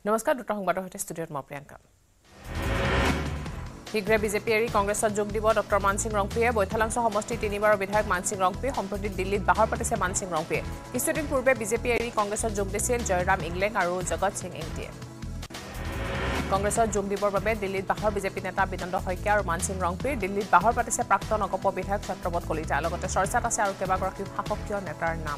নমস্কাৰ দুটা সংবাদৰ সৈতে ষ্টুডিঅ'ত মই প্ৰিয়ংকা শীঘ্ৰে বিজেপি এৰি কংগ্ৰেছত যোগ দিব ডক্টৰ মানসিং ৰংপিয়ে বৈঠালাংশ সমষ্টি তিনিবাৰৰ বিধায়ক মানসিং ৰংপি সম্প্ৰতি দিল্লীত বাহৰ পাতিছে মানসিং ৰংপিয়ে কিছুদিন পূৰ্বে বিজেপি এৰি কংগ্ৰেছত যোগ দিছিল জয়ৰাম ইংলেং আৰু জগত সিং এংটিয়ে কংগ্ৰেছত যোগ দিবৰ বাবে দিল্লীত বাহৰ বিজেপি নেতা বিনন্দ শইকীয়া আৰু মানসিং ৰংপিৰ দিল্লীত বাহৰ পাতিছে প্ৰাক্তন অগপ বিধায়ক ছত্ৰপদ কলিতা লগতে চৰ্চাত আছে আৰু কেইবাগৰাকী শাসকীয় নেতাৰ নাম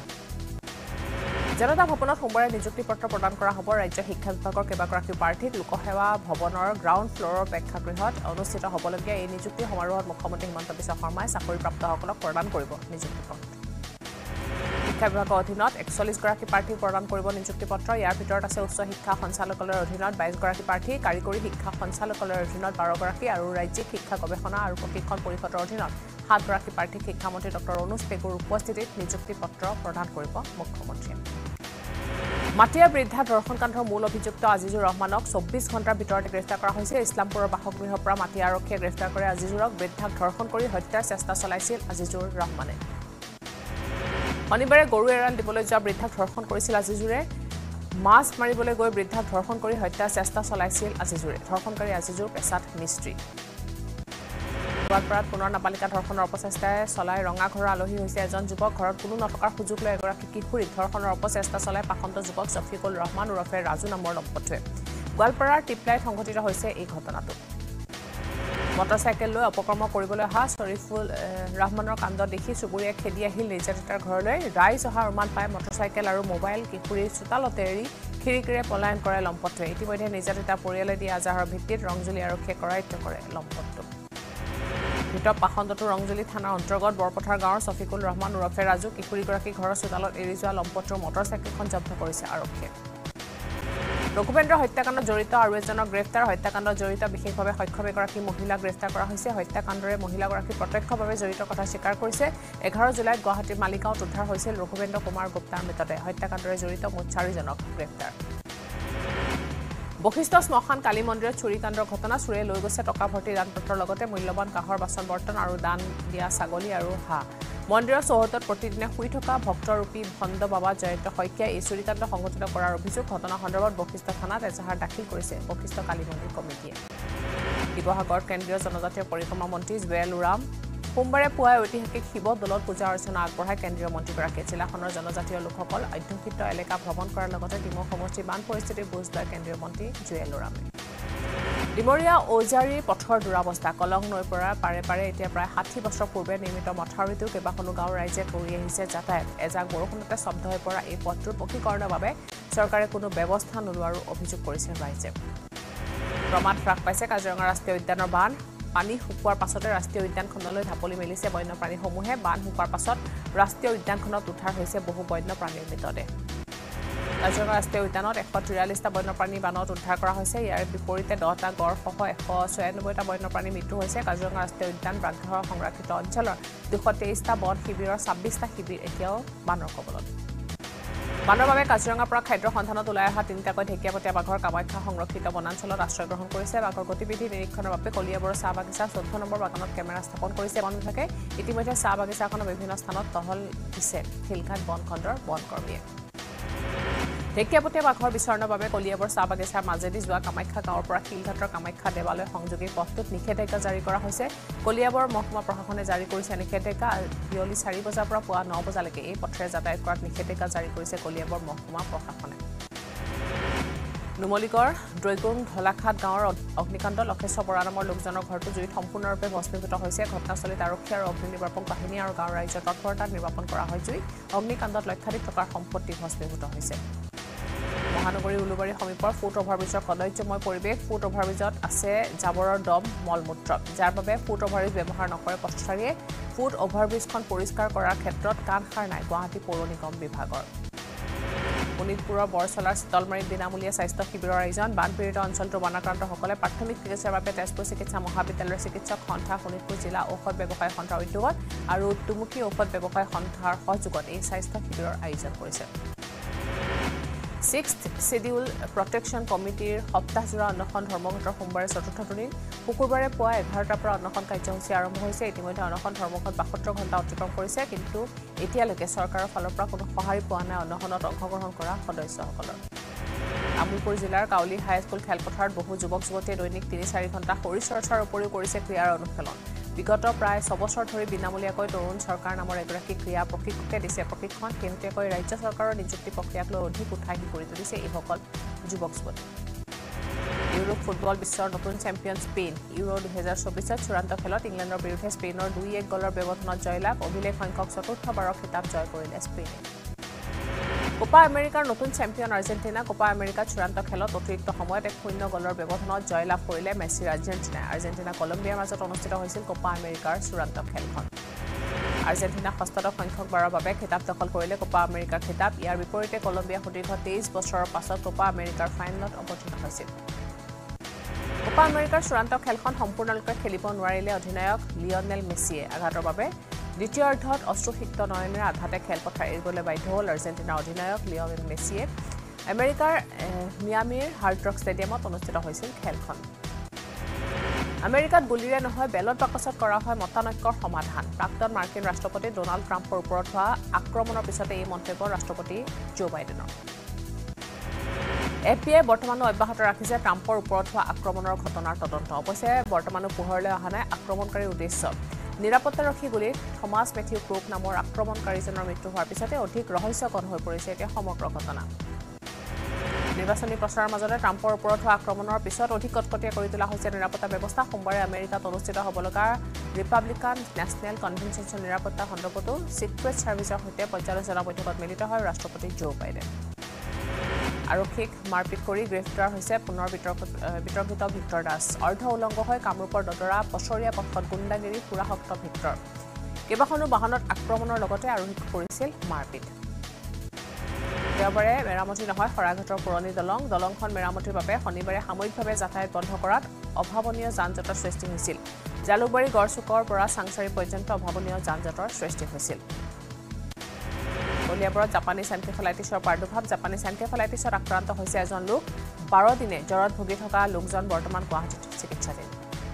জনতা ভৱনত সোমবাৰে নিযুক্তি পত্ৰ প্ৰদান কৰা হ'ব ৰাজ্য শিক্ষা বিভাগৰ কেইবাগৰাকী প্ৰাৰ্থীক লোকসেৱা ভৱনৰ গ্ৰাউণ্ড ফ্ল'ৰৰ প্ৰেক্ষাগৃহত অনুষ্ঠিত হ'বলগীয়া এই নিযুক্তি সমাৰোহত মুখ্যমন্ত্ৰী হিমন্ত বিশ্ব শৰ্মাই চাকৰিপ্ৰাপ্তসকলক প্ৰদান কৰিব নিযুক্তি পত্ৰ শিক্ষা বিভাগৰ অধীনত 41 গৰাকী প্ৰাৰ্থীক প্ৰদান কৰিব নিযুক্তি পত্ৰ ইয়াৰ ভিতৰত আছে উচ্চ শিক্ষা সঞ্চালকালয়ৰ অধীনত 22 গৰাকী প্ৰাৰ্থী কাৰিকৰী শিক্ষা সঞ্চালকালয়ৰ অধীনত 12 গৰাকী আৰু ৰাজ্যিক শিক্ষা গৱেষণা আৰু প্ৰশিক্ষণ পৰিষদৰ অধীনত 7 গৰাকী প্ৰাৰ্থীক শিক্ষামন্ত্ৰী ডক্টৰ অনুজ পেগুৰ উপস্থিতিত নিযুক্তি পত্ৰ প্ৰদান কৰিব মুখ্যমন্ত্ৰীয়ে মাটিয়া বৃদ্ধা ধৰ্ষণ কাণ্ডৰ মূল অভিযুক্ত আজিজুৰ ৰহমানক 24 ঘণ্টাৰ ভিতৰতে গ্ৰেপ্তাৰ কৰা হৈছে ইছলামপুৰৰ বাসগৃহৰ পৰা মাটিয়া আৰক্ষীয়ে গ্ৰেপ্তাৰ কৰে আজিজুৰক বৃদ্ধাক ধৰ্ষণ কৰি হত্যাৰ চেষ্টা চলাইছিল আজিজুৰ ৰহমানে শনিবাৰে গৰু এৰাল দিবলৈ যোৱা বৃদ্ধাক ধৰ্ষণ কৰিছিল আজিজুৰে মাছ মাৰিবলৈ গৈ বৃদ্ধাক ধৰ্ষণ কৰি হত্যাৰ চেষ্টা চলাইছিল আজিজুৰে ধৰ্ষণকাৰী আজিজুৰ পেছাত মিস্ত্ৰী গোৱালপাৰাত পুনৰ নাবালিকা ধৰ্ষণৰ অপচেষ্টাই চলাই ৰঙা ঘৰৰ আলহী হৈছে এজন যুৱক ঘৰত কোনো নথকাৰ সুযোগ লৈ এগৰাকী কিশোৰীক ধৰ্ষণৰ অপচেষ্টা চলাই পাখন্ত যুৱক শফিকুল ৰহমান ওৰফে ৰাজু নামৰ দম্পতীয়ে গোৱালপাৰাৰ টিপলাইত সংঘটিত হৈছে এই ঘটনাটো মটৰচাইকেল লৈ অপকৰ্ম কৰিবলৈ অহা শৰীফুল ৰহমানৰ কাণ্ড দেখি চুবুৰীয়াই খেদি আহিল নিৰ্যাতিতাৰ ঘৰলৈ ৰাইজ অহা অনুমান পাই মটৰচাইকেল আৰু মোবাইল কিশোৰীৰ চোতালতে এৰি খিৰিকীৰে পলায়ন কৰে লম্পটটোৱে ইতিমধ্যে নিৰ্যাতিতা পৰিয়ালে দিয়া আজাহৰ ভিত্তিত ৰংজুলি আৰক্ষীয়ে কৰায়ত্ব কৰে লম্পটটোক ভিতৰত পাখন্দটো ৰংজুলি থানাৰ অন্তৰ্গত বৰপথাৰ গাঁৱৰ শফিকুল ৰহমান ওৰফে ৰাজু কিশোৰীগৰাকী ঘৰৰ চোতালত এৰি যোৱা লম্পটটোৰ মটৰচাইকেলখন জব্দ কৰিছে আৰক্ষীয়ে ৰঘুবেন্দ্ৰ হত্যাকাণ্ডত জড়িত আৰু এজনক গ্ৰেপ্তাৰ হত্যাকাণ্ডত জড়িত বিশেষভাৱে সক্ষম এগৰাকী মহিলা গ্ৰেপ্তাৰ কৰা হৈছে হত্যাকাণ্ডৰে মহিলাগৰাকী প্ৰত্যক্ষভাৱে জড়িত কথা স্বীকাৰ কৰিছে 11 জুলাইত গুৱাহাটীৰ মালিগাঁৱত উদ্ধাৰ হৈছিল ৰঘুবেন্দ্ৰ কুমাৰ গুপ্তাৰ মৃতদেহ হত্যাকাণ্ডৰে জড়িত মুঠ 4 জনক গ্ৰেপ্তাৰ বশিষ্ঠ শ্মশান কালী মন্দিৰত চুৰিকাণ্ডৰ ঘটনা চুৰে লৈ গৈছে টকা ভৰ্তি দানপত্ৰৰ লগতে মূল্যৱান কাঁহৰ বাচন বৰ্তন আৰু দান দিয়া ছাগলী আৰু হাঁহ মন্দিৰৰ চৌহদত প্ৰতিদিনে শুই থকা ভক্তৰূপী ভণ্ড বাবা জয়ন্ত শইকীয়াই এই চুৰিকাণ্ড সংঘটিত কৰাৰ অভিযোগ ঘটনা সন্দৰ্ভত বশিষ্ঠ থানাত এজাহাৰ দাখিল কৰিছে বশিষ্ঠ কালী মন্দিৰ কমিটিয়ে শিৱসাগৰত কেন্দ্ৰীয় জনজাতীয় পৰিক্ৰমা মন্ত্ৰী জুৱেল ওৰাম সোমবাৰে পুৱাই ঐতিহাসিক শিৱ দৌলত পূজা অৰ্চনা আগবঢ়াই কেন্দ্ৰীয় মন্ত্ৰীগৰাকীয়ে জিলাখনৰ জনজাতীয় লোকসকল অধ্যুষিত এলেকা ভ্ৰমণ কৰাৰ লগতে ডিমৌ সমষ্টিৰ বান পৰিস্থিতিৰ বুজ লয় কেন্দ্ৰীয় মন্ত্ৰী জুৱেল ওৰামে ডিমৰীয়া ঔজাৰীৰ পথৰ দুৰাৱস্থা কলং নৈৰ পৰা পাৰে পাৰে এতিয়া প্ৰায় 60 বছৰ পূৰ্বে নিৰ্মিত মথাউৰিটো কেইবাখনো গাঁৱৰ ৰাইজে কৰি আহিছে যাতায়াত এজাক বৰষুণতে স্তব্ধ হৈ পৰা এই পথটোৰ পকীকৰণৰ বাবে চৰকাৰে কোনো ব্যৱস্থা নোলোৱাৰো অভিযোগ কৰিছে ৰাইজে প্ৰমাদ হ্ৰাস পাইছে কাজিৰঙা ৰাষ্ট্ৰীয় উদ্যানৰ বান পানী শুকোৱাৰ পাছতে ৰাষ্ট্ৰীয় উদ্যানখনলৈ ঢাপলি মেলিছে বন্যপ্ৰাণীসমূহে বান শুকোৱাৰ পাছত ৰাষ্ট্ৰীয় উদ্যানখনত উদ্ধাৰ হৈছে বহু বন্যপ্ৰাণীৰ মৃতদেহ কাজিৰঙা ৰাষ্ট্ৰীয় উদ্যানত 143টা বন্যপ্ৰাণী বানত উদ্ধাৰ কৰা হৈছে ইয়াৰ বিপৰীতে 10টা গড় সহ 196টা বন্যপ্ৰাণী মৃত্যু হৈছে কাজিৰঙা ৰাষ্ট্ৰীয় উদ্যান বাঘৰ সংৰক্ষিত অঞ্চলৰ 223টা বন শিবিৰৰ 26টা শিবিৰ এতিয়াও বানৰ কবলত বানৰ বাবে কাজিৰঙাৰ পৰা খাদ্যৰ সন্ধানত ওলাই অহা 3টাকৈ ঢেকীয়াপতীয়া বাঘৰ কামাখ্যা সংৰক্ষিত বনাঞ্চলত আশ্ৰয় গ্ৰহণ কৰিছে বাঘৰ গতিবিধি নিৰীক্ষণৰ বাবে কলিয়াবৰৰ চাহ বাগিচা 14 নম্বৰ বাগানত কেমেৰা স্থাপন কৰিছে বন বিভাগে ইতিমধ্যে চাহ বাগিচাখনৰ বিভিন্ন স্থানত টহল দিছে শিলঘাট বনখণ্ডৰ বনকৰ্মীয়ে ঢেকীয়াপতীয়া বাঘৰ বিচৰণৰ বাবে কলিয়াবৰ চাহ বাগিচাৰ মাজেদি যোৱা কামাখ্যা গাঁৱৰ পৰা শিলঘাটৰ কামাখ্যা দেৱালয় সংযোগী পথটোত নিষেধাজ্ঞা জাৰি কৰা হৈছে কলিয়াবৰ মহকুমা প্ৰশাসনে জাৰি কৰিছে নিষেধাজ্ঞা বিয়লি 4 বজাৰ পৰা পুৱা 9 বজালৈকে এই পথেৰে যাতায়াত কৰাত নিষেধাজ্ঞা জাৰি কৰিছে কলিয়াবৰ মহকুমা প্ৰশাসনে নুমলীগড় দৈগুং ঢলাখাট গাঁৱৰ অগ্নিকাণ্ড লক্ষেশ্বৰ বৰা নামৰ লোকজনৰ ঘৰটো জুইত সম্পূৰ্ণৰূপে ভস্মীভূত হৈছে ঘটনাস্থলীত আৰক্ষী আৰু অগ্নি নিৰ্বাপক বাহিনী আৰু গাঁৱৰ ৰাইজৰ তৎপৰতাত নিৰ্বাপন কৰা হয় জুই অগ্নিকাণ্ডত লক্ষাধিক টকাৰ সম্পত্তি ভস্মীভূত হৈছে মহানগৰী উলুবাৰী সমীপৰ ফুট অভাৰব্ৰিজৰ কদৰ্যময় পৰিৱেশ ফুট অভাৰব্ৰিজত আছে জাবৰৰ দম মলমূত্ৰ যাৰ বাবে ফুট অভাৰব্ৰিজ ব্যৱহাৰ নকৰে পথচাৰীয়ে ফুট অভাৰব্ৰিজখন পৰিষ্কাৰ কৰাৰ ক্ষেত্ৰত কাণসাৰ নাই গুৱাহাটী পৌৰ নিগম বিভাগৰ শোণিতপুৰৰ বৰচলাৰ চিতলমাৰীত বিনামূলীয়া স্বাস্থ্য শিবিৰৰ আয়োজন বানপীড়িত অঞ্চলটোৰ বানাক্ৰান্তসকলে প্ৰাথমিক চিকিৎসাৰ বাবে তেজপুৰ চিকিৎসা মহাবিদ্যালয়ৰ চিকিৎসক সন্থা শোণিতপুৰ জিলা ঔষধ ব্যৱসায় সন্থাৰ উদ্যোগত আৰু টুমুকী ঔষধ ব্যৱসায় সন্থাৰ সহযোগত এই স্বাস্থ্য শিবিৰৰ আয়োজন কৰিছে 6th Schedule Protection Committeeৰ সপ্তাহজোৰা অনশন ধৰ্মঘটৰ সোমবাৰে চতুৰ্থ দিন শুকুৰবাৰে পুৱা 11টাৰ পৰা অনশন কাৰ্যসূচী আৰম্ভ হৈছে ইতিমধ্যে অনশন ধৰ্মঘট 72 ঘণ্টা অতিক্ৰম কৰিছে কিন্তু এতিয়ালৈকে চৰকাৰৰ ফালৰ পৰা কোনো সঁহাৰি পোৱা নাই অনশনত অংশগ্ৰহণ কৰা সদস্যসকলৰ তামুলপুৰ জিলাৰ কাউলি হাইস্কুল খেলপথাৰত বহু যুৱক যুৱতীয়ে দৈনিক ৩-৪ ঘণ্টা শৰীৰ চৰ্চাৰ উপৰিও কৰিছে ক্ৰীড়াৰ অনুশীলন বিগত প্ৰায় ৬ বছৰ ধৰি বিনামূলীয়াকৈ তৰুণ চৰকাৰ নামৰ এগৰাকী ক্ৰীড়া প্ৰশিক্ষকে দিছে প্ৰশিক্ষণ শেহতীয়াকৈ ৰাজ্য চৰকাৰৰ নিযুক্তি প্ৰক্ৰিয়াক লৈ অধিক উৎসাহী কৰি তুলিছে এইসকল যুৱক যুৱতী ইউৰোপ ফুটবল বিশ্বৰ নতুন চেম্পিয়ন স্পেইন ইউৰো ২০২৪ত চূড়ান্ত খেলত ইংলেণ্ডৰ বিৰুদ্ধে স্পেইনৰ ২-১ গলৰ ব্যৱধানত জয়লাভ অভিলেখ সংখ্যক চতুৰ্থবাৰৰ খিতাপ জয় কৰিলে স্পেইনে কোপা আমেৰিকাৰ নতুন চেম্পিয়ন আৰ্জেণ্টিনা কোপা আমেৰিকাৰ চূড়ান্ত খেলত অতিৰিক্ত সময়ত ১-০ গলৰ ব্যৱধানত জয়লাভ কৰিলে মেছিৰ আৰ্জেণ্টিনা কলম্বিয়াৰ মাজত অনুষ্ঠিত হৈছিল কোপা আমেৰিকাৰ চূড়ান্ত খেলখন আৰ্জেণ্টিনা ষষ্ঠদশ সংখ্যক বাৰৰ বাবে খিতাপ দখল কৰিলে কোপা আমেৰিকাৰ খিতাপ ইয়াৰ বিপৰীতে কলম্বিয়া সুদীৰ্ঘ ২৩ বছৰৰ পাছত কোপা আমেৰিকাৰ ফাইনেলত অৱতীৰ্ণ হৈছিল কোপা আমেৰিকাৰ চূড়ান্ত খেলখন সম্পূৰ্ণৰূপে খেলিব নোৱাৰিলে অধিনায়ক লিঅনেল মেছিয়ে আঘাতৰ বাবে দ্বিতীয়াৰ্ধত অশ্ৰুসিক্ত নয়নেৰে আধাতে খেলপথাৰ এৰিবলৈ বাধ্য হ'ল আৰ্জেণ্টিনাৰ অধিনায়ক লিঅনেল মেছিয়ে আমেৰিকাৰ মিয়ামিৰ হাৰ্ড ৰক ষ্টেডিয়ামত অনুষ্ঠিত হৈছিল খেলখন আমেৰিকাত গুলীৰে নহয় বেলট বাকচত কৰা হয় মতানৈক্যৰ সমাধান প্ৰাক্তন মাৰ্কিন ৰাষ্ট্ৰপতি ডোনাল্ড ট্ৰাম্পৰ ওপৰত হোৱা আক্ৰমণৰ পিছতে এই মন্তব্য ৰাষ্ট্ৰপতি জো বাইডেনৰ এপিয়ে বৰ্তমানো অব্যাহত ৰাখিছে ট্ৰাম্পৰ ওপৰত হোৱা আক্ৰমণৰ ঘটনাৰ তদন্ত অৱশ্যে বৰ্তমানো পোহৰলৈ অহা নাই আক্ৰমণকাৰীৰ উদ্দেশ্য নিৰাপত্তাৰক্ষী গুলীত থমাছ মেথিউ ক্ৰুক নামৰ আক্ৰমণকাৰীজনৰ মৃত্যু হোৱাৰ পিছতে অধিক ৰহস্যকৰ হৈ পৰিছে এতিয়া সমগ্ৰ ঘটনা নিৰ্বাচনী প্ৰচাৰৰ মাজতে ট্ৰাম্পৰ ওপৰত হোৱা আক্ৰমণৰ পিছত অধিক কটকটীয়া কৰি তোলা হৈছে নিৰাপত্তা ব্যৱস্থা সোমবাৰে আমেৰিকাত অনুষ্ঠিত হ'ব লগা ৰিপাব্লিকান নেশ্যনেল কনভেনশ্যনৰ নিৰাপত্তা সন্দৰ্ভতো ছিক্ৰেট ছাৰ্ভিচৰ সৈতে পৰ্যালোচনা বৈঠকত মিলিত হয় ৰাষ্ট্ৰপতি জো বাইডেন আৰক্ষীক মাৰপিট কৰি গ্ৰেপ্তাৰ হৈছে পুনৰ বিতৰ্কিত ভিক্টৰ দাস অৰ্ধ উলংগ হৈ কামৰূপৰ দদৰা পছৰীয়া পথত গুণ্ডাগিৰি পুৰাশক্ত ভিক্টৰ কেইবাখনো বাহনত আক্ৰমণৰ লগতে আৰোহীক কৰিছিল মাৰপিট দেওবাৰে মেৰামতি নহয় শৰাইঘাটৰ পুৰণি দলংখন মেৰামতিৰ বাবে শনিবাৰে সাময়িকভাৱে যাতায়াত বন্ধ কৰাত অভাৱনীয় যান-জঁটৰ সৃষ্টি হৈছিল জালুকবাৰী গড়চুকৰ পৰা চাংচাৰী পৰ্যন্ত অভাৱনীয় যান-জঁটৰ সৃষ্টি হৈছিল কলিয়াবৰত জাপানীজ এনকেফেলাইটিছৰ প্ৰাদুৰ্ভাৱ জাপানীজ এনকেফেলাইটিছত আক্ৰান্ত হৈছে এজন লোক 12 দিনে জ্বৰত ভুগি থকা লোকজন বৰ্তমান গুৱাহাটীত চিকিৎসাধীন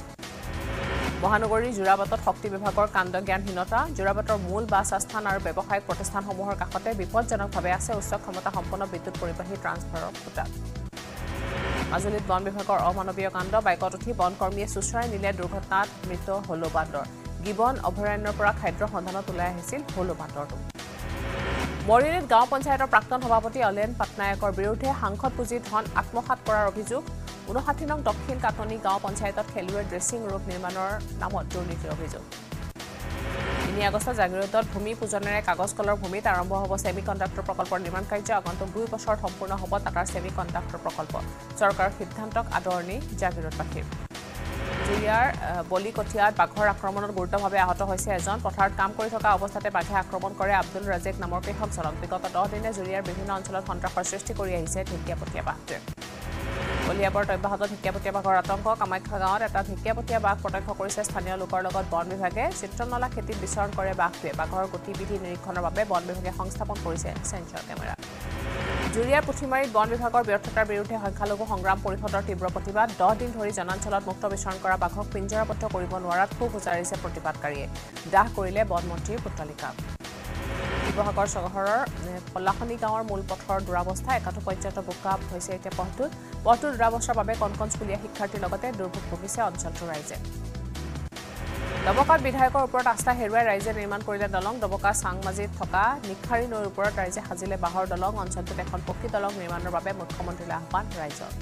মহানগৰীৰ জোৰাবাটত শক্তি বিভাগৰ কাণ্ডজ্ঞানহীনতা জোৰাবাটৰ মূল বাছ আস্থান আৰু ব্যৱসায়িক প্ৰতিষ্ঠানসমূহৰ কাষতে বিপদজনকভাৱে আছে উচ্চ ক্ষমতা সম্পন্ন বিদ্যুৎ পৰিবাহী ট্ৰান্সফাৰৰ খুঁটা মাজুলীত বন বিভাগৰ অমানৱীয় কাণ্ড বাইকত উঠি বনকৰ্মীয়ে চুচৰাই নিলে দুৰ্ঘটনাত মৃত হলো বান্দৰ গিবন অভয়াৰণ্যৰ পৰা খাদ্যৰ সন্ধানত ওলাই আহিছিল হলো বান্দৰটো মৰিয়নীত গাঁও পঞ্চায়তৰ প্ৰাক্তন সভাপতি অলেন পাটনায়কৰ বিৰুদ্ধে সাংসদ পুঁজি ধন আত্মসাৎ কৰাৰ অভিযোগ 59 নং দক্ষিণ কাটনি গাঁও পঞ্চায়তত খেলুৱৈ ড্ৰেছিং ৰুম নিৰ্মাণৰ নামত দুৰ্নীতিৰ অভিযোগ 3 আগষ্টত জাগিৰোডত ভূমি পূজনেৰে কাগজ কলৰ ভূমিত আৰম্ভ হ'ব ছেমি কণ্ডাক্টৰ প্ৰকল্পৰ নিৰ্মাণ কাৰ্য আগন্তুক 2 বছৰত সম্পূৰ্ণ হ'ব টাটাৰ ছেমি কণ্ডাক্টৰ প্ৰকল্প চৰকাৰৰ সিদ্ধান্তক আদৰণি জাগিৰোডবাসীৰ জুৰিয়াৰ বলিকঠিয়াত বাঘৰ আক্ৰমণত গুৰুতৰভাৱে আহত হৈছে এজন পথাৰত কাম কৰি থকা অৱস্থাতে বাঘে আক্ৰমণ কৰে আব্দুল ৰাজেক নামৰ কৃষকজনক বিগত 10 দিনে জুৰিয়াৰ বিভিন্ন অঞ্চলত সন্ত্ৰাসৰ সৃষ্টি কৰি আহিছে ঢেকীয়াপতীয়া বাঘটোৱে কলিয়াবৰত অব্যাহত ঢেকীয়াপতীয়া বাঘৰ আতংক কামাখ্যা গাঁৱত এটা ঢেকীয়াপতীয়া বাঘ প্ৰত্যক্ষ কৰিছে স্থানীয় লোকৰ লগত বন বিভাগে চিত্ৰনলা খেতিত বিচৰণ কৰে বাঘটোৱে বাঘৰ গতিবিধি নিৰীক্ষণৰ বাবে বন বিভাগে সংস্থাপন কৰিছে সেন্সৰ কেমেৰা জুৰিয়াৰ পুঠিমাৰীত বন বিভাগৰ ব্যৰ্থতাৰ বিৰুদ্ধে সংখ্যালঘু সংগ্ৰাম পৰিষদৰ তীব্ৰ প্ৰতিবাদ 10 দিন ধৰি জনাঞ্চলত মুক্ত বিচৰণ কৰা বাঘক পিঞ্জৰাবদ্ধ কৰিব নোৱাৰাত ক্ষোভ উজাৰিছে প্ৰতিবাদকাৰীয়ে দাহ কৰিলে বনমন্ত্ৰীৰ পুতলিকা শিৱসাগৰ চহৰৰ পলাশনি গাঁৱৰ মূল পথৰ দুৰাৱস্থা একাটো পৰ্যায়ত বোকা হৈছে এতিয়া পথটোৰ দুৰাৱস্থাৰ বাবে কণকণ স্কুলীয়া শিক্ষাৰ্থীৰ লগতে দুৰ্ভোগ ভুগিছে অঞ্চলটোৰ ৰাইজে দবকাত বিধায়কৰ ওপৰত আস্থা হেৰুৱাই ৰাইজে নিৰ্মাণ কৰিলে দলং দবকা চাংমাজিত থকা নিখাৰী নৈৰ ওপৰত ৰাইজে সাজিলে বাঁহৰ দলং অঞ্চলটোত এখন পকী দলং নিৰ্মাণৰ বাবে মুখ্যমন্ত্ৰীলৈ আহ্বান ৰাইজৰ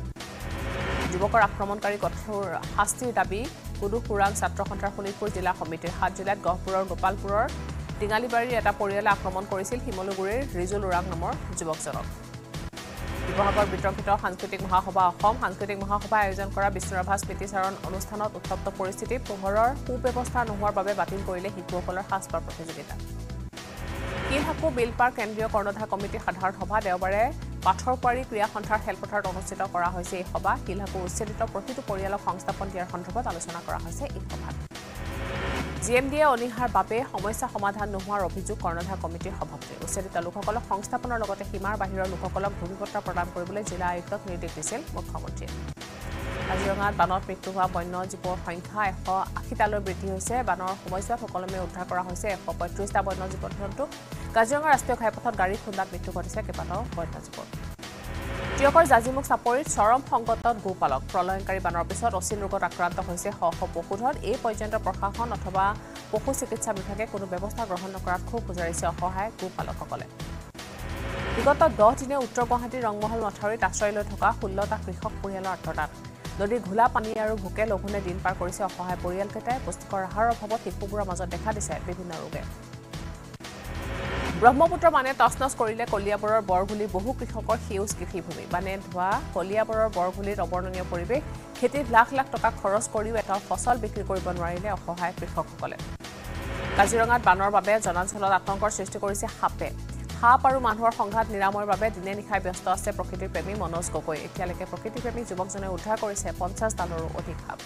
যুৱকৰ আক্ৰমণকাৰী কঠোৰ শাস্তিৰ দাবী কুদু খুৰাং ছাত্ৰ সন্থাৰ শোণিতপুৰ জিলা সমিতিৰ 7 জিলাত গহপুৰৰ গোপালপুৰৰ টিঙালিবাৰীৰ এটা পৰিয়ালে আক্ৰমণ কৰিছিল শিমলুগুৰিৰ ৰিজুল উৰাং নামৰ যুৱকজনক শিৱসাগৰ বিতৰ্কিত সাংস্কৃতিক মহাসভা অসম সাংস্কৃতিক মহাসভা আয়োজন কৰা বিষ্ণুৰাভা স্মৃতিচাৰণ অনুষ্ঠানত উত্তপ্ত পৰিস্থিতি পোহৰৰ সুব্যৱস্থা নোহোৱাৰ বাবে বাতিল কৰিলে শিশুসকলৰ সাজপাৰ প্ৰতিযোগিতা কিলহাকু বিল পাৰ্ক কেন্দ্ৰীয় কৰ্ণধাৰ কমিটিৰ সাধাৰণ সভা দেওবাৰে পাথৰকুৱাৰী ক্ৰীড়া সন্থাৰ খেলপথাৰত অনুষ্ঠিত কৰা হৈছে এই সভা কিলহাকু উচ্ছেদিত প্ৰতিটো পৰিয়ালক সংস্থাপন দিয়াৰ সন্দৰ্ভত আলোচনা কৰা হৈছে এই সভাত জিএমডিয়ে অনিহাৰ বাবে সমস্যা সমাধান নোহোৱাৰ অভিযোগ কৰ্ণধাৰ কমিটিৰ সভাপতি উচ্ছেদিত লোকসকলক সংস্থাপনৰ লগতে সীমাৰ বাহিৰৰ লোকসকলক ভূমিপট্টা প্ৰদান কৰিবলৈ জিলা আয়ুক্তক নিৰ্দেশ দিছিল মুখ্যমন্ত্ৰীয়ে কাজিৰঙাত বানত মৃত্যু হোৱা বন্যজীৱৰ সংখ্যা 180টালৈ বৃদ্ধি হৈছে বানৰ সময়ছোৱাত সকলোমে উদ্ধাৰ কৰা হৈছে 135টা বন্যজীৱ জন্তু কাজিৰঙা ৰাষ্ট্ৰীয় ঘাইপথত গাড়ী খুন্দাত মৃত্যু ঘটিছে কেইবাটাও বন্যজীৱৰ টিয়কৰ জাজিমুখ চাপৰিত চৰম সংকটত গোপালক প্ৰলয়ংকাৰী বানৰ পিছত অচিন ৰোগত আক্ৰান্ত হৈছে শ শ পশুধন এই পৰ্যন্ত প্ৰশাসন অথবা পশু চিকিৎসা বিভাগে কোনো ব্যৱস্থা গ্ৰহণ নকৰাত ক্ষোভ গুজাৰিছে অসহায় গোপালকসকলে বিগত 10 দিনে উত্তৰ গুৱাহাটীৰ ৰংমহল মথাউৰিত আশ্ৰয় লৈ থকা 16টা কৃষক পৰিয়ালৰ আত্মদান নদীৰ ঘোলা পানী আৰু ভোকে লঘোণে দিন পাৰ কৰিছে অসহায় পৰিয়ালকেইটাই পুষ্টিকৰ আহাৰৰ অভাৱত শিশুবোৰৰ মাজত দেখা দিছে বিভিন্ন ৰোগে ব্ৰহ্মপুত্ৰ মানে তছনছ কৰিলে কলিয়াবৰৰ বৰগুলি বহু কৃষকৰ সেউজ কৃষিভূমি মানে ধোৱা কলিয়াবৰৰ বৰগুলিত অবৰ্ণনীয় পৰিৱেশ খেতিত লাখ লাখ টকা খৰচ কৰিও এটা ফসল বিক্ৰী কৰিব নোৱাৰিলে অসহায় কৃষকসকলে কাজিৰঙাত বানৰ বাবে জনাঞ্চলত আতংকৰ সৃষ্টি কৰিছে সাপে সাপ আৰু মানুহৰ সংঘাত নিৰাময়ৰ বাবে দিনে নিশাই ব্যস্ত আছে প্ৰকৃতিৰ প্ৰেমী মনোজ গগৈ এতিয়ালৈকে প্ৰকৃতিপ্ৰেমী যুৱকজনে উদ্ধাৰ কৰিছে 50 টানৰো অধিক সাপ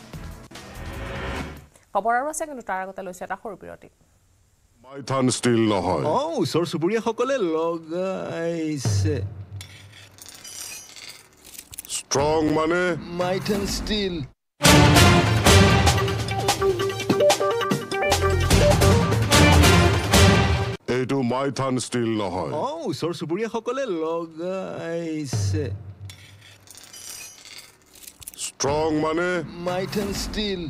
খবৰ আৰু আছে কিন্তু তাৰ আগতে লৈছে এটা সৰু বিৰতি মাইথান ষ্টিল নহয় ওচৰ চুবুৰীয়াসকলে লগাইছে ষ্ট্ৰং মানে মাইথান ষ্টিল এইটো মাইথান ষ্টিল নহয় ওচৰ চুবুৰীয়াসকলে লগাইছে ষ্ট্ৰং মানে মাইথান ষ্টিল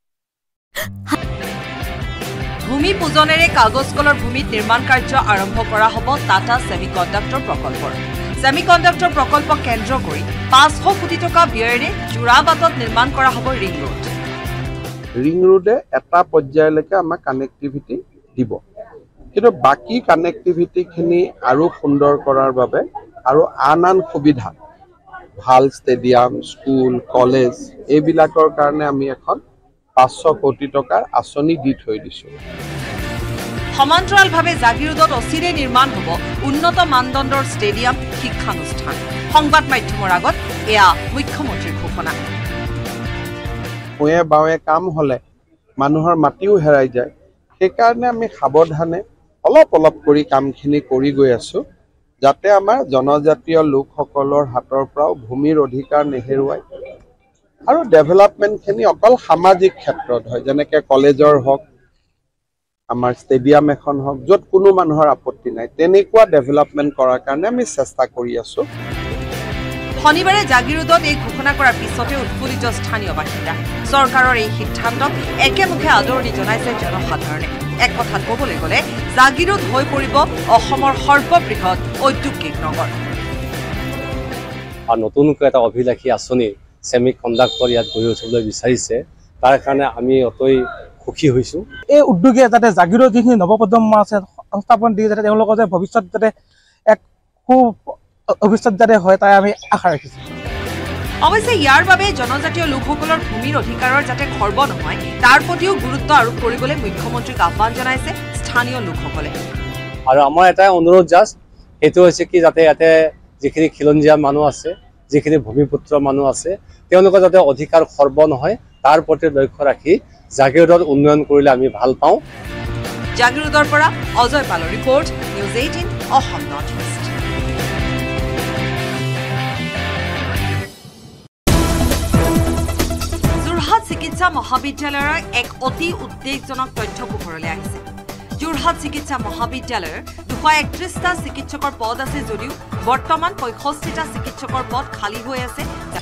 ভূমি পূজনেৰে কাগজ কলৰ ভূমিত নিৰ্মাণ কাৰ্য আৰম্ভ কৰা হ'ব টাটা ছেমিকণ্ডাক্টৰ প্ৰকল্পৰ ছেমিকণ্ডাক্টৰ প্ৰকল্প কেন্দ্ৰ কৰি 500 কোটি টকা ব্যয়েৰে জোৰাবাটত নিৰ্মাণ কৰা হ'ব ৰিং ৰোড ৰিং ৰোডে এটা পৰ্যায়লৈকে আমাক কানেক্টিভিটি দিব কিন্তু বাকি কানেক্টিভিটিখিনি আৰু সুন্দৰ কৰাৰ বাবে আৰু আন সুবিধা ভাল ষ্টেডিয়াম স্কুল কলেজ এইবিলাকৰ কাৰণে আমি এখন 500 কোটি টকাৰ আঁচনি দি থৈ দিছো সমান্তৰালভাৱে জাগিৰোডত অচিৰে নিৰ্মাণ হ'ব উন্নত মানদণ্ডৰ ষ্টেডিয়াম শিক্ষানুষ্ঠান সংবাদ মাধ্যমৰ আগত এয়া মুখ্যমন্ত্ৰীৰ ঘোষণা ওয়ে বাৱে কাম হলে মানুহৰ মাটিও হেৰাই যায় সেইকাৰণে আমি সাৱধানে অলপ কৰি কামখিনি কৰি গৈ আছো যাতে আমাৰ জনজাতীয় লোকসকলৰ হাতৰ পৰাও ভূমিৰ অধিকাৰ নেহেৰুৱায় আৰু ডেভেলপমেণ্টখিনি অকল সামাজিক ক্ষেত্ৰত হয় যেনেকৈ কলেজৰ হওক আমাৰ ষ্টেডিয়াম এখন হওক য'ত কোনো মানুহৰ আপত্তি নাই তেনেকুৱা ডেভেলপমেণ্ট কৰাৰ কাৰণে আমি চেষ্টা কৰি আছো শনিবাৰে জাগিৰোডত এই ঘোষণা কৰাৰ পিছতে উৎফুল্লিত স্থানীয় বাসিন্দা চৰকাৰৰ এই সিদ্ধান্তক একেমুখে আদৰণি জনাইছে জনসাধাৰণে এক কথাত ক'বলৈ গ'লে জাগিৰোড হৈ পৰিব অসমৰ সৰ্ববৃহৎ ঔদ্যোগিক নগৰ আৰু নতুনকৈ এটা অভিলাষী আঁচনি ছেমি কণ্ডাক্টৰ ইয়াত গঢ়ি উঠিবলৈ বিচাৰিছে তাৰ কাৰণে আমি অতই সুখী হৈছোঁ এই উদ্যোগে যাতে জাগিৰোড যিখিনি নৱপ্ৰজন্ম আছে সংস্থাপন দি যাতে তেওঁলোকৰ যে ভৱিষ্যত যাতে এক ভৱিষ্যত যাতে হয় তাই আমি আশা ৰাখিছোঁ অৱশ্যে ইয়াৰ বাবে জনজাতীয় লোকসকলৰ ভূমিৰ অধিকাৰৰ যাতে খৰ্ব নহয় তাৰ প্ৰতিও গুৰুত্ব আৰোপ কৰিবলৈ মুখ্যমন্ত্ৰীক আহ্বান জনাইছে স্থানীয় লোকসকলে আৰু আমাৰ এটাই অনুৰোধ জাষ্ট সেইটো হৈছে কি যাতে ইয়াতে যিখিনি খিলঞ্জীয়া মানুহ আছে যিখিনি ভূমিপুত্ৰ মানুহ আছে তেওঁলোকৰ যাতে অধিকাৰ খৰ্ব নহয় তাৰ প্ৰতি লক্ষ্য ৰাখি জাগিৰোডত উন্নয়ন কৰিলে আমি ভাল পাওঁ জাগিৰোডৰ পৰা অজয় পালৰ report News 18 Assam North East Jorhat চিকিৎসা মহাবিদ্যালয়ৰ এক অতি উদ্বেগজনক তথ্য পোহৰলৈ আহিছে যোৰহাট চিকিৎসা মহাবিদ্যালয়ৰ 231টা চিকিৎসকৰ পদ আছে যদিও বৰ্তমান 65টা চিকিৎসকৰ পদ খালী হৈ আছে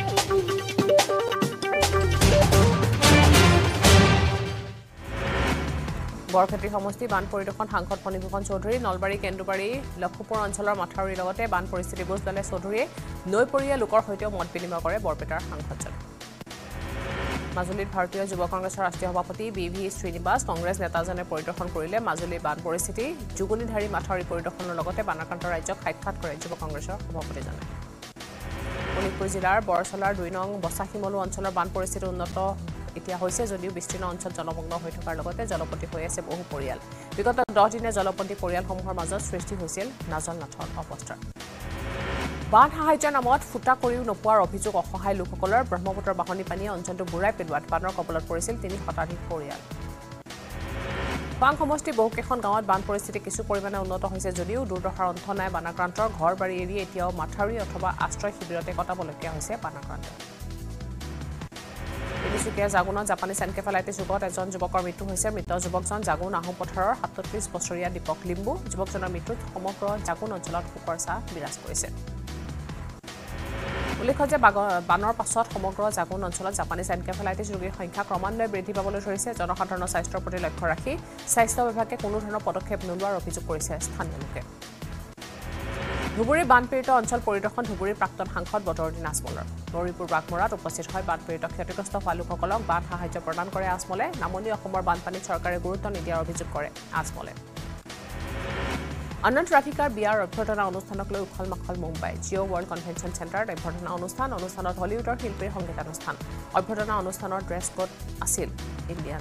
বৰক্ষেত্ৰী সমষ্টি বান পৰিদৰ্শন সাংসদ ফণীভূষণ চৌধুৰী নলবাৰী কেন্দুবাৰী লক্ষীপুৰ অঞ্চলৰ মাথাউৰিৰ লগতে বান পৰিস্থিতি বুজ ল'লে চৌধুৰীয়ে নৈপৰীয়া লোকৰ সৈতেও মত বিনিময় কৰে বৰপেটাৰ সাংসদজনে মাজুলীত ভাৰতীয় যুৱ কংগ্ৰেছৰ ৰাষ্ট্ৰীয় সভাপতি বি.ভি. শ্ৰীনিবাস কংগ্ৰেছ নেতাজনে পৰিদৰ্শন কৰিলে মাজুলীৰ বান পৰিস্থিতি যুগুনিধাৰী মাথাউৰি পৰিদৰ্শনৰ লগতে বানাক্ৰান্ত ৰাজ্যক সাক্ষাৎ কৰে যুৱ কংগ্ৰেছৰ সভাপতিজনে শোণিতপুৰ জিলাৰ বৰচলাৰ 2 নং বছাশিমলু অঞ্চলৰ বান পৰিস্থিতি উন্নত এতিয়া হৈছে যদিও বিস্তীৰ্ণ অঞ্চল জলমগ্ন হৈ থকাৰ লগতে জলপতি হৈ আছে বহু পৰিয়াল বিগত 10 দিনে জলপতি পৰিয়ালসমূহৰ মাজত সৃষ্টি হৈছিল নাজল নাথৰ অৱস্থা বান সাহায্যৰ নামত ফুটা কৰিও নোপোৱাৰ অভিযোগ অসহায় লোকসকলৰ ব্ৰহ্মপুত্ৰৰ বাহনী পানীয়ে অঞ্চলটো বুৰাই পেলোৱাত বানৰ কবলত পৰিছিল 3 শতাধিক পৰিয়াল পাং সমষ্টিৰ বহুকেইখন গাঁৱত বান পৰিস্থিতি কিছু পৰিমাণে উন্নত হৈছে যদিও দুৰ্দশাৰ অন্ত নাই বানাক্ৰান্তৰ ঘৰ বাৰী এৰি এতিয়াও মাথাউৰি অথবা আশ্ৰয় শিবিৰতে কটাবলগীয়া হৈছে বানাক্ৰান্ত তিনিচুকীয়া জাগুনত জাপানীজ এনকেফেলাইটিছ ৰোগত এজন যুৱকৰ মৃত্যু হৈছে মৃত যুৱকজন জাগুন আহোম পথাৰৰ 37 বছৰীয়া দীপক লিম্বু যুৱকজনৰ মৃত্যুত সমগ্ৰ জাগুন অঞ্চলত শোকৰ ছাঁ বিৰাজ কৰিছে উল্লেখ্য যে বানৰ পাছত সমগ্ৰ জাগুন অঞ্চলত জাপানীজ এনকেফেলাইটিছ ৰোগীৰ সংখ্যা ক্ৰমান্বয়ে বৃদ্ধি পাবলৈ ধৰিছে জনসাধাৰণৰ স্বাস্থ্যৰ প্ৰতি লক্ষ্য ৰাখি স্বাস্থ্য বিভাগে কোনো ধৰণৰ পদক্ষেপ নোলোৱাৰ অভিযোগ কৰিছে স্থানীয় লোকে ধুবুৰী বানপীড়িত অঞ্চল পৰিদৰ্শন ধুবুৰীৰ প্ৰাক্তন সাংসদ বদৰুদ্দিন আজমলৰ গৌৰীপুৰ বাগমৰাত উপস্থিত হয় বানপীড়িত ক্ষতিগ্ৰস্ত হোৱা লোকসকলক বান সাহায্য প্ৰদান কৰে আজমলে নামনি অসমৰ বানপানীত চৰকাৰে গুৰুত্ব নিদিয়াৰ অভিযোগ কৰে আজমলে অনন্ত ৰাধিকাৰ বিয়াৰ অভ্যৰ্থনা অনুষ্ঠানক লৈ উখল মাখল মুম্বাই জিঅ' ৱৰ্ল্ড কনভেনশ্যন চেণ্টাৰত অভ্যৰ্থনা অনুষ্ঠানত হলিউডৰ শিল্পীৰ সংগীতানুষ্ঠান অভ্যৰ্থনা অনুষ্ঠানৰ ড্ৰেছ কোড আছিল ইণ্ডিয়ান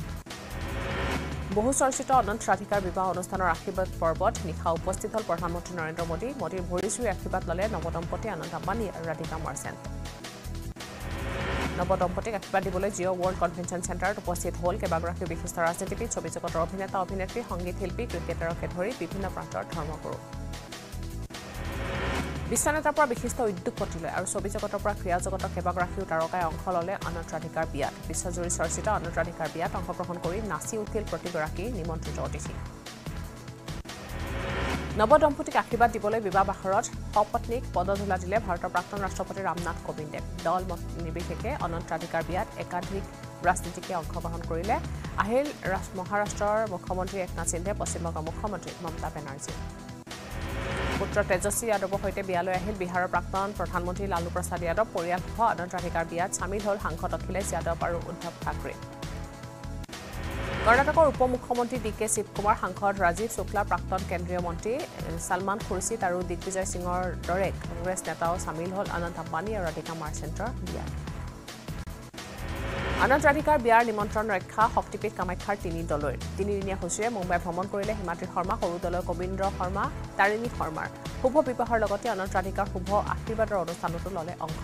বহু চৰ্চিত অনন্ত ৰাধিকাৰ বিবাহ অনুষ্ঠানৰ আশীৰ্বাদ পৰ্বত নিশা উপস্থিত হ'ল প্ৰধানমন্ত্ৰী নৰেন্দ্ৰ মোদীৰ ভৰি চুই আশীৰ্বাদ ল'লে নৱদম্পতি আনন্দ আম্বানী আৰু ৰাধিকা মাৰ্চেণ্ট নৱদম্পতিক আশীৰ্বাদ দিবলৈ জিঅ' ৱৰ্ল্ড কনভেনশ্যন চেণ্টাৰত উপস্থিত হ'ল কেইবাগৰাকীও বিশিষ্ট ৰাজনীতিবিদ ছবি জগতৰ অভিনেতা অভিনেত্ৰী সংগীত শিল্পী ক্ৰিকেটাৰকে ধৰি বিভিন্ন প্ৰান্তৰ ধৰ্মগুৰু বিশ্বনেতাৰ পৰা বিশিষ্ট উদ্যোগপতিলৈ আৰু ছবি জগতৰ পৰা ক্ৰীড়া জগতৰ কেইবাগৰাকীও তাৰকাই অংশ ল'লে অনন্ত ৰাধিকাৰ বিয়াত বিশ্বজুৰি চৰ্চিত অনন্ত ৰাধিকাৰ বিয়াত অংশগ্ৰহণ কৰি নাচি উঠিল প্ৰতিগৰাকী নিমন্ত্ৰিত অতিথি নৱদম্পতিক আশীৰ্বাদ দিবলৈ বিবাহ বাহৰত সপত্নীক পদধূলা দিলে ভাৰতৰ প্ৰাক্তন ৰাষ্ট্ৰপতি ৰামনাথ কোবিন্দে দল মত নিৰ্বিশেষে অনন্ত ৰাধিকাৰ বিয়াত একাধিক ৰাজনীতিকে অংশগ্ৰহণ কৰিলে আহিল মহাৰাষ্ট্ৰৰ মুখ্যমন্ত্ৰী একনাথ সিন্ধে পশ্চিমবংগৰ মুখ্যমন্ত্ৰী মমতা বেনাৰ্জী পুত্ৰ তেজস্বী যাদৱৰ সৈতে বিয়ালৈ আহিল বিহাৰৰ প্ৰাক্তন প্ৰধানমন্ত্ৰী লালু প্ৰসাদ যাদৱ পৰিয়ালসহ অনন্ত ৰাধিকাৰ বিয়াত চামিল হ'ল সাংসদ অখিলেশ যাদৱ আৰু উদ্ধৱ ঠাকৰে কৰ্ণাটকৰ উপ মুখ্যমন্ত্ৰী ডি কে শিৱকুমাৰ সাংসদ ৰাজীৱ শুক্লা প্ৰাক্তন কেন্দ্ৰীয় মন্ত্ৰী সলমান খুৰছিদ আৰু দিগ্বিজয় সিঙৰ দৰে কংগ্ৰেছ নেতাও চামিল হ'ল অনন্ত আম্বানী আৰু ৰাধিকা মাৰ্চেণ্টৰ বিয়াত অনন্ত ৰাধিকাৰ বিয়াৰ নিমন্ত্ৰণ ৰক্ষা শক্তিপীঠ কামাখ্যাৰ তিনিদিনীয়া সূচীৰে মুম্বাই ভ্ৰমণ কৰিলে হিমাদ্ৰী শৰ্মা সৰু দলৰ গোবিন্দ্ৰ শৰ্মা তাৰিণী শৰ্মাৰ শুভ বিবাহৰ লগতে অনন্ত ৰাধিকাৰ শুভ আশীৰ্বাদৰ অনুষ্ঠানতো ল'লে অংশ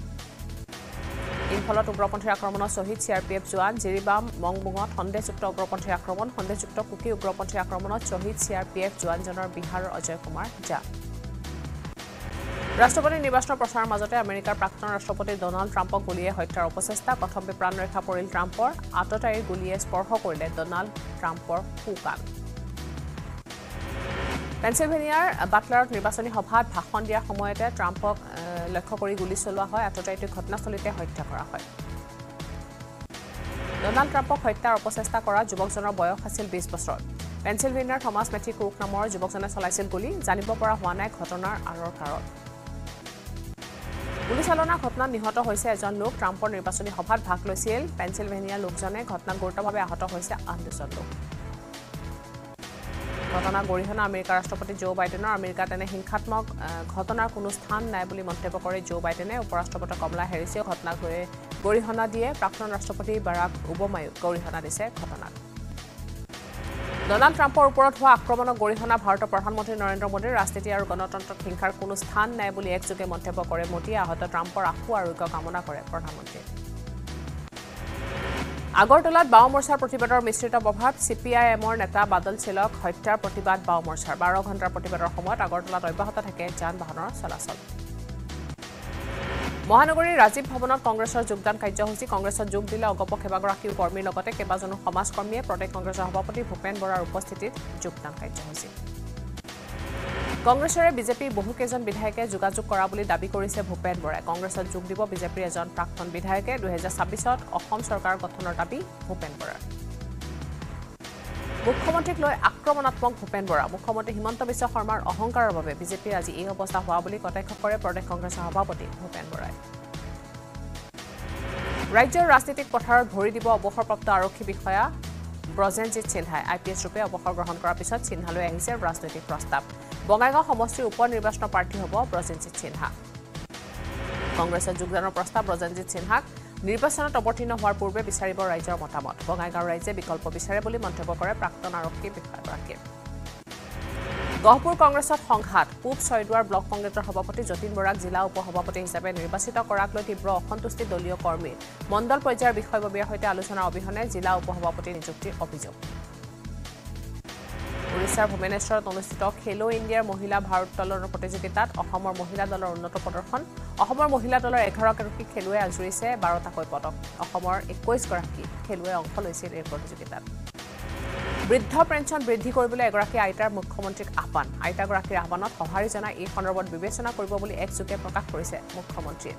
ইম্ফলত উগ্ৰপন্থীৰ আক্ৰমণত শ্বহীদ CRPF জোৱান জিৰিবাম মংবুঙত সন্দেহযুক্ত উগ্ৰপন্থীৰ আক্ৰমণ সন্দেহযুক্ত কুকি উগ্ৰপন্থীৰ আক্ৰমণত শ্বহীদ CRPF জোৱানজনৰ বিহাৰৰ অজয় কুমাৰ জা ৰাষ্ট্ৰপতি নিৰ্বাচনৰ প্ৰচাৰৰ মাজতে আমেৰিকাৰ প্ৰাক্তন ৰাষ্ট্ৰপতি ডনাল্ড ট্ৰাম্পক গুলীয়ে হত্যাৰ অপচেষ্টা প্ৰথমে প্ৰাণ ৰক্ষা পৰিল ট্ৰাম্পৰ আততায়ীৰ গুলীয়ে স্পৰ্শ কৰিলে ডনাল্ড ট্ৰাম্পৰ সোঁকাণ পেনচিলভেনিয়াৰ বাটলাৰত নিৰ্বাচনী সভাত ভাষণ দিয়াৰ সময়তে ট্ৰাম্পক লক্ষ্য কৰি গুলী চলোৱা হয় আততায়ীটোক ঘটনাস্থলীতে হত্যা কৰা হয় ডনাল্ড ট্ৰাম্পক হত্যাৰ অপচেষ্টা কৰা যুৱকজনৰ বয়স আছিল 20 বছৰ পেনচিলভেনিয়াৰ থমাছ মেথি ক্ৰুক নামৰ যুৱকজনে চলাইছিল গুলী জানিব পৰা হোৱা নাই ঘটনাৰ আঁৰৰ কাৰণ গুলীচালনাৰ ঘটনাত নিহত হৈছে এজন লোক ট্ৰাম্পৰ নিৰ্বাচনী সভাত ভাগ লৈছিল পেনচিলভেনিয়াৰ লোকজনে ঘটনাত গুৰুতৰভাৱে আহত হৈছে আন দুজন লোক ঘটনাৰ গৰিহণা আমেৰিকাৰ ৰাষ্ট্ৰপতি জো বাইডেনৰ আমেৰিকাত এনে হিংসাত্মক ঘটনাৰ কোনো স্থান নাই বুলি মন্তব্য কৰে জো বাইডেনে উপৰাষ্ট্ৰপতি কমলা হেৰিছেও ঘটনাক লৈ গৰিহণা দিয়ে প্ৰাক্তন ৰাষ্ট্ৰপতি বাৰাক ওবামায়ো গৰিহণা দিছে ঘটনাক ডনাল্ড ট্ৰাম্পৰ ওপৰত হোৱা আক্ৰমণক গৰিহণা ভাৰতৰ প্ৰধানমন্ত্ৰী নৰেন্দ্ৰ মোদীৰ ৰাজনীতি আৰু গণতন্ত্ৰত হিংসাৰ কোনো স্থান নাই বুলি একযোগে মন্তব্য কৰে মোদীয়ে আহত ট্ৰাম্পৰ আশু আৰোগ্য কামনা কৰে প্ৰধানমন্ত্ৰীয়ে আগৰতলাত বাও মৰ্চাৰ প্ৰতিবাদৰ মিশ্ৰিত প্ৰভাৱ CPIMৰ নেতা বাদল চিলক হত্যাৰ প্ৰতিবাদ বাও মৰ্চাৰ 12 ঘণ্টাৰ প্ৰতিবাদৰ সময়ত আগৰতলাত অব্যাহত থাকে যান বাহনৰ চলাচল মহানগৰীৰ ৰাজীৱ ভৱনত কংগ্ৰেছৰ যোগদান কাৰ্যসূচী কংগ্ৰেছত যোগ দিলে অগপ কেইবাগৰাকী কৰ্মীৰ লগতে কেইবাজনো সমাজকৰ্মীয়ে প্ৰদেশ কংগ্ৰেছৰ সভাপতি ভূপেন বৰাৰ উপস্থিতিত যোগদান কাৰ্যসূচী কংগ্ৰেছৰে বিজেপিৰ বহুকেইজন বিধায়কে যোগাযোগ কৰা বুলি দাবী কৰিছে ভূপেন বৰাই কংগ্ৰেছত যোগ দিব বিজেপিৰ এজন প্ৰাক্তন বিধায়কে 2026ত অসম চৰকাৰ গঠনৰ দাবী ভূপেন বৰাৰ মুখ্যমন্ত্ৰীক লৈ আক্ৰমণাত্মক ভূপেন বৰা মুখ্যমন্ত্ৰী হিমন্ত বিশ্ব শৰ্মাৰ অহংকাৰৰ বাবে বিজেপিৰ আজি এই অৱস্থা হোৱা বুলি কটাক্ষ কৰে প্ৰদেশ কংগ্ৰেছৰ সভাপতি ভূপেন বৰাই ৰাজ্যৰ ৰাজনীতিক পথাৰত ভৰি দিব অৱসৰপ্ৰাপ্ত আৰক্ষী বিষয়া ব্ৰজেনজিৎ সিনহাই IPS ৰূপে অৱসৰ গ্ৰহণ কৰাৰ পিছত সিনহালৈ আহিছে ৰাজনৈতিক প্ৰস্তাৱ বঙাইগাঁও সমষ্টিৰ উপ নিৰ্বাচনৰ প্ৰাৰ্থী হ'ব ব্ৰজেনজিৎ সিনহা কংগ্ৰেছৰ যোগদানৰ প্ৰস্তাৱ ব্ৰজেনজিৎ সিনহাক নিৰ্বাচনত অৱতীৰ্ণ হোৱাৰ পূৰ্বে বিচাৰিব ৰাইজৰ মতামত বঙাইগাঁও ৰাইজে বিকল্প বিচাৰে বুলি মন্তব্য কৰে প্ৰাক্তন আৰক্ষী বিষয়াগৰাকীয়ে গহপুৰ কংগ্ৰেছত সংঘাত পূব ছয়দুৱাৰ ব্লক কংগ্ৰেছৰ সভাপতি যতীন বৰাক জিলা উপসভাপতি হিচাপে নিৰ্বাচিত কৰাক লৈ তীব্ৰ অসন্তুষ্টি দলীয় কৰ্মীৰ মণ্ডল পৰ্যায়ৰ বিষয়ববীয়াৰ সৈতে আলোচনা অবিহনে জিলা উপসভাপতি নিযুক্তিৰ অভিযোগ উৰিষ্যাৰ ভুৱনেশ্বৰত অনুষ্ঠিত খেলো ইণ্ডিয়াৰ মহিলা ভাৰোত্তোলন প্ৰতিযোগিতাত অসমৰ মহিলা দলৰ উন্নত প্ৰদৰ্শন অসমৰ মহিলা দলৰ 11গৰাকী খেলুৱৈ আজুৰিছে 12টাকৈ পদক অসমৰ 21গৰাকী খেলুৱৈ অংশ লৈছিল এই প্ৰতিযোগিতাত বৃদ্ধ পেঞ্চন বৃদ্ধি কৰিবলৈ এগৰাকী আইতাৰ মুখ্যমন্ত্ৰীক আহ্বান আইতাগৰাকীৰ আহ্বানত সঁহাৰি জনাই এই সন্দৰ্ভত বিবেচনা কৰিব বুলি একযোগে প্ৰকাশ কৰিছে মুখ্যমন্ত্ৰীয়ে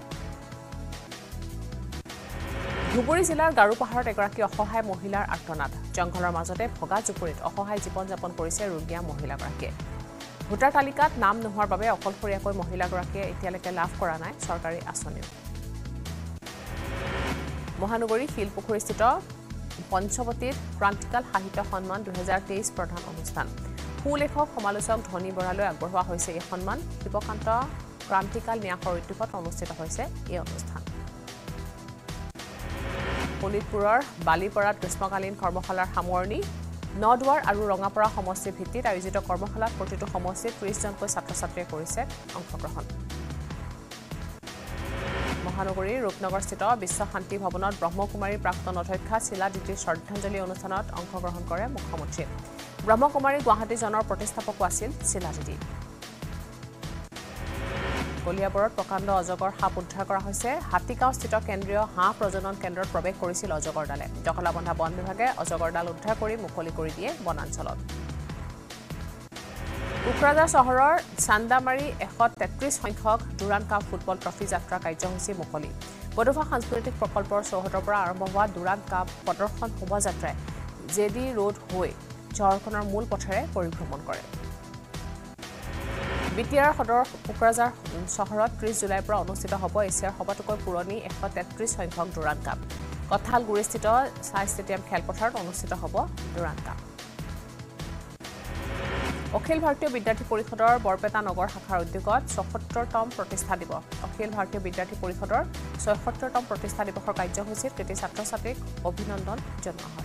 ধুবুৰী জিলাৰ গাৰুপাহাৰত এগৰাকী অসহায় মহিলাৰ আৰ্তনাদ জংঘলৰ মাজতে ভগা জুপুৰিত অসহায় জীৱন যাপন কৰিছে ৰুগীয়া মহিলাগৰাকীয়ে ভোটাৰ তালিকাত নাম নোহোৱাৰ বাবে অকলশৰীয়াকৈ মহিলাগৰাকীয়ে এতিয়ালৈকে লাভ কৰা নাই চৰকাৰী আঁচনিও মহানগৰী শিলপুখুৰীস্থিত পঞ্চৱতীত ক্ৰান্তিকাল সাহিত্য সন্মান 2023 প্ৰধান অনুষ্ঠান সুলেখক সমালোচক ধনী বৰালৈ আগবঢ়োৱা হৈছে এই সন্মান শিৱকান্ত ক্ৰান্তিকাল ন্যাসৰ উদ্যোগত অনুষ্ঠিত হৈছে এই অনুষ্ঠান শোণিতপুৰৰ বালিপৰাত গ্ৰীষ্মকালীন কৰ্মশালাৰ সামৰণি নদুৱাৰ আৰু ৰঙাপৰা সমষ্টিৰ ভিত্তিত আয়োজিত কৰ্মশালাত প্ৰতিটো সমষ্টিত 30 জনকৈ ছাত্ৰ-ছাত্ৰীয়ে কৰিছে অংশগ্ৰহণ মহানগৰীৰ ৰূপনগৰস্থিত বিশ্ব শান্তি ভৱনত ব্ৰহ্মকুমাৰীৰ প্ৰাক্তন অধ্যক্ষা শিলা দিতিৰ শ্ৰদ্ধাঞ্জলি অনুষ্ঠানত অংশগ্ৰহণ কৰে মুখ্যমন্ত্ৰীয়ে ব্ৰহ্মকুমাৰী গুৱাহাটী জনৰ প্ৰতিষ্ঠাপকো আছিল শিলা দিতি কলিয়াবৰত প্ৰকাণ্ড অজগৰ সাপ উদ্ধাৰ কৰা হৈছে হাতীগাঁওস্থিত কেন্দ্ৰীয় হাঁহ প্ৰজনন কেন্দ্ৰত প্ৰৱেশ কৰিছিল অজগৰডালে জখলাবন্ধা বন বিভাগে অজগৰডাল উদ্ধাৰ কৰি মুকলি কৰি দিয়ে বনাঞ্চলত কোকৰাঝাৰ চহৰৰ চান্দামাৰী 133 সংখ্যক ডুৰাণ্ড কাপ ফুটবল ট্ৰফি যাত্ৰা কাৰ্যসূচী মুকলি বডোফা সাংস্কৃতিক প্ৰকল্পৰ চৌহদৰ পৰা আৰম্ভ হোৱা ডুৰাণ্ড কাপ প্ৰদৰ্শন শোভাযাত্ৰাই জেডি ৰোড হৈ চহৰখনৰ মূল পথেৰে পৰিভ্ৰমণ কৰে বিটিআৰ সদৰ কোকৰাঝাৰ চহৰত 30 জুলাইৰ পৰা অনুষ্ঠিত হ'ব এছিয়াৰ সবাতোকৈ পুৰণি 133 সংখ্যক ডুৰাণ্ড কাপ কঁঠালগুৰিস্থিত চাই ষ্টেডিয়াম খেলপথাৰত অনুষ্ঠিত হ'ব ডুৰাণ্ড কাপ অখিল ভাৰতীয় বিদ্যাৰ্থী পৰিষদৰ বৰপেটা নগৰ শাখাৰ উদ্যোগত ৭৬তম প্ৰতিষ্ঠা দিৱস অখিল ভাৰতীয় বিদ্যাৰ্থী পৰিষদৰ ৭৬তম প্ৰতিষ্ঠা দিৱসৰ কাৰ্যসূচীত কৃতি ছাত্ৰ-ছাত্ৰীক অভিনন্দন জনোৱা হয়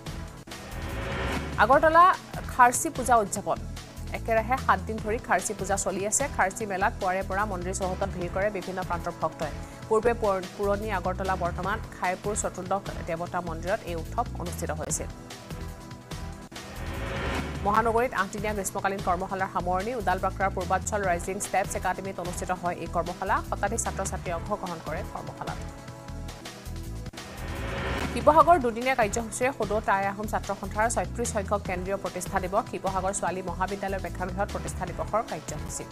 আগৰতলা খাৰ্চী পূজা উদযাপন একেৰাহে 7 দিন ধৰি খাৰ্চী পূজা চলি আছে খাৰ্চী মেলাত পুৱাৰে পৰা মন্দিৰ চৌহদত ভিৰ কৰে বিভিন্ন প্ৰান্তৰ ভক্তই পূৰ্বে পুৰণি আগৰতলা বৰ্তমান খাইপুৰ চতুৰ্দশ দেৱতা মন্দিৰত এই উৎসৱ অনুষ্ঠিত হৈছিল মহানগৰীত 8 দিনীয়া গ্ৰীষ্মকালীন কৰ্মশালাৰ সামৰণি উদালবাক্ৰাৰ পূৰ্বাঞ্চল ৰাইজিং ষ্টেপছ একাডেমীত অনুষ্ঠিত হয় এই কৰ্মশালা শতাধিক ছাত্ৰ-ছাত্ৰী অংশগ্ৰহণ কৰে কৰ্মশালাত শিৱসাগৰ দুদিনীয়া কাৰ্যসূচীৰে সদৌ টাই আহোম ছাত্ৰ সন্থাৰ ৩৬ সংখ্যক কেন্দ্ৰীয় প্ৰতিষ্ঠা দিৱস শিৱসাগৰ ছোৱালী মহাবিদ্যালয়ৰ প্ৰেক্ষাগৃহত প্ৰতিষ্ঠা দিৱসৰ কাৰ্যসূচী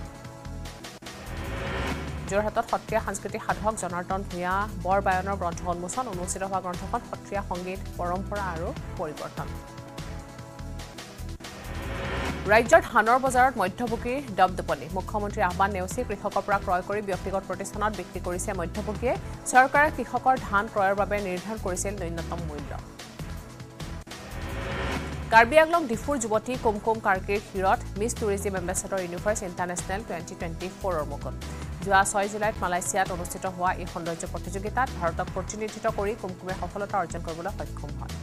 যোৰহাটত সত্ৰীয়া সাংস্কৃতিক সাধক জনাৰ্দন ভূঞা বৰবায়নৰ গ্ৰন্থ উন্মোচন অনুষ্ঠিত হোৱা গ্ৰন্থখন সত্ৰীয়া সংগীত পৰম্পৰা আৰু পৰিৱৰ্তন ৰাজ্যৰ ধানৰ বজাৰত মধ্যভোগীৰ দপদপনি মুখ্যমন্ত্ৰীৰ আহ্বান নেওচি কৃষকৰ পৰা ক্ৰয় কৰি ব্যক্তিগত প্ৰতিষ্ঠানত বিক্ৰী কৰিছে মধ্যভোগীয়ে চৰকাৰে কৃষকৰ ধান ক্ৰয়ৰ বাবে নিৰ্ধাৰণ কৰিছিল ন্যূনতম মূল্য কাৰ্বি আংলং ডিফুৰ যুৱতী কুমকুম কাৰ্কিৰ হিৰত Miss Tourism Ambassador Universe International 2024ৰ মুকুট যোৱা 6 জুলাইত মালয়েছিয়াত অনুষ্ঠিত হোৱা এই সৌন্দৰ্য প্ৰতিযোগিতাত ভাৰতক প্ৰতিনিধিত্ব কৰি কুমকুমে সফলতা অৰ্জন কৰিবলৈ সক্ষম হয়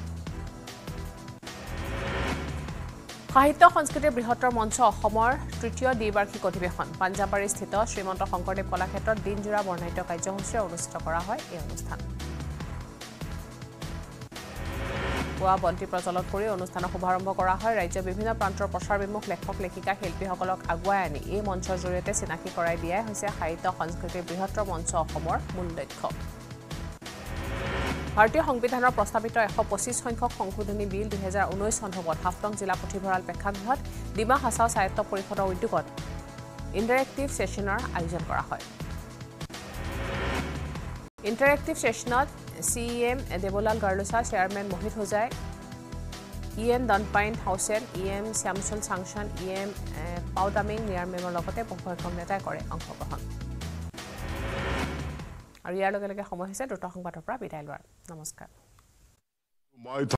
সাহিত্য সংস্কৃতিৰ বৃহত্তৰ মঞ্চ অসমৰ তৃতীয় দ্বিবাৰ্ষিক অধিৱেশন পাঞ্জাবাৰীস্থিত শ্ৰীমন্ত শংকৰদেৱ কলাক্ষেত্ৰত দিনজোৰা বৰ্ণাঢ্য কাৰ্যসূচীৰে অনুষ্ঠিত কৰা হয় এই অনুষ্ঠান পুৱা বন্তি প্ৰজ্বলন কৰি অনুষ্ঠানৰ শুভাৰম্ভ কৰা হয় ৰাজ্যৰ বিভিন্ন প্ৰান্তৰ প্ৰচাৰ বিমুখ লেখক লেখিকা শিল্পীসকলক আগুৱাই আনি এই মঞ্চৰ জৰিয়তে চিনাকি কৰাই দিয়াই হৈছে সাহিত্য সংস্কৃতিৰ বৃহত্তৰ মঞ্চ অসমৰ মূল লক্ষ্য ভাৰতীয় সংবিধানৰ প্ৰস্তাৱিত 125 সংখ্যক সংশোধনী বিল 2019 সন্দৰ্ভত হাফলং জিলা পুথিভঁৰাল প্ৰেক্ষাগৃহত ডিমা হাছাও স্বায়ত্ত পৰিষদৰ উদ্যোগত ইণ্টাৰেক্টিভ ছেছনৰ আয়োজন কৰা হয় ইণ্টাৰেক্টিভ ছেছনত CEM Deblal Garlosa chairman Mohit Hojai EN Donpain Hauchen EM Shamsul Changchan EM Paudaming নিয়াৰমেমৰ লগতে বহুসংখ্যক নেতাই কৰে অংশগ্ৰহণ আৰু ইয়াৰ লগে লগে সময় হৈছে দুটা সংবাদৰ পৰা বিদায় লোৱাৰ নমস্কাৰ